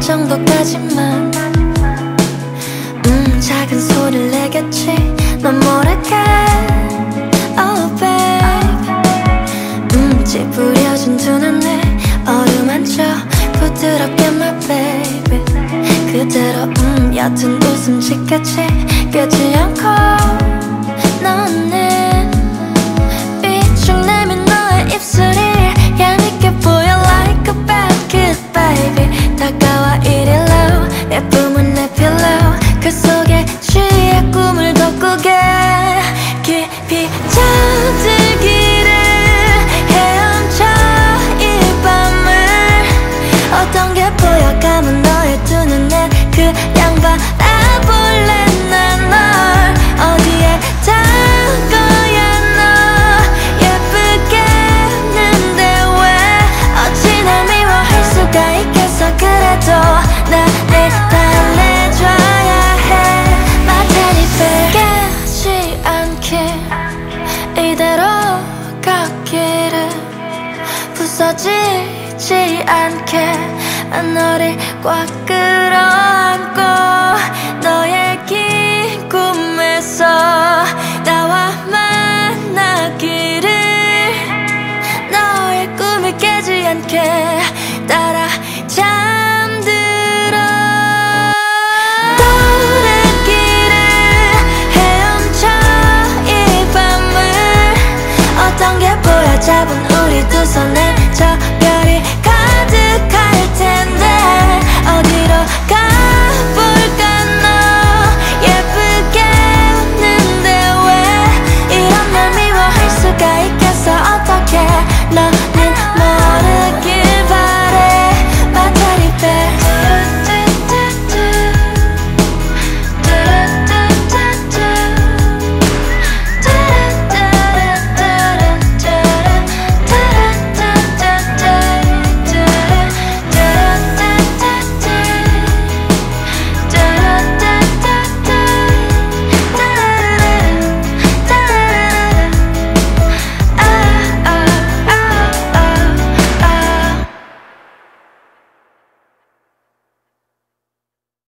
정도까지만 작은 소리를 내겠지 넌 모르게 Oh babe 찌푸려진 두 눈에 어루만져 부드럽게 my baby 그대로 옅은 웃음 짓겠지 끄지 않고 너는 삐죽내민 너의 입술이 얄밉게 보여 like a bad kid baby 다가와 이리 low 내 뿜은 내 pillow 그 속에 취해 꿈을 더 꾸게 깊이 잠들기를 헤엄쳐 이 밤을 어떤 게 보여 감은 너의 두 눈에 그냥 바라볼래 난 널 어디에 닿은 거야 너 예쁘겠는데 왜 어찌 날 미워할 수가 있겠어 그래도 나를 달래줘야 해 My teddy bear 깨지 않게 이대로 가기를 부서지지 않게 너를 꽉 끌어안고 너의 긴 꿈에서 나와 만나기를 너의 꿈을 깨지 않게 따라 잠들어 떠오르기를 헤엄쳐 이 밤을 어떤 게 보여 잡은 우리 두 손에 저 별이 가득할 텐데 어디